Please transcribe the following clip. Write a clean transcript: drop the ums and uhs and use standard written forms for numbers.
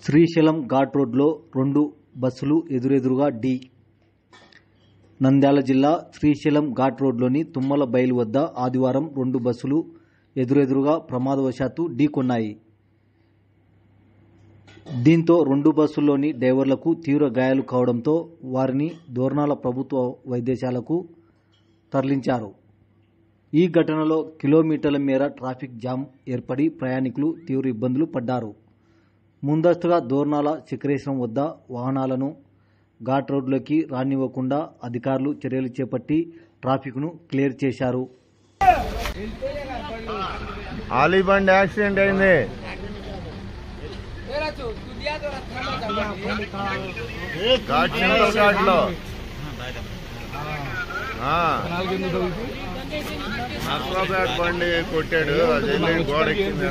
శ్రీశైలం ఘాట్ రోడ్లో 2 బస్సులు ఎదురెదురుగా ఢీ. నంద్యాల జిల్లా శ్రీశైలం ఘాట్ రోడ్లోని తుమ్మల బయలు వద్ద ఆదివారం 2 బస్సులు ఎదురెదురుగా ప్రమాదవశాత్తు ఢీకొన్నాయి. దీంతో 2 బస్సుల్లోని డ్రైవర్లకు తీవ్ర గాయాలు కావడంతో వారిని దోర్నాల ప్రభుత్వ వైద్యశాలకు తరలించారు. ఈ ఘటనలో కిలోమీటర్ల మేర ట్రాఫిక్ జామ్ ఏర్పడి ప్రయాణికులు తీవ్ర ఇబ్బందులు పడ్డారు. ముందస్తుగా దోర్నాల శిఖరేశ్వరం వద్ద వాహనాలను ఘాట్ రోడ్లోకి రానివ్వకుండా అధికారులు చర్యలు చేపట్టి ట్రాఫిక్ను క్లియర్ చేశారు. ఆలీబండి యాక్సిడెంట్ అయింది. ఘాట్లో నర్సాపేట బండి కొట్టాడు. అది వెళ్ళి గోడ ఎక్కింది.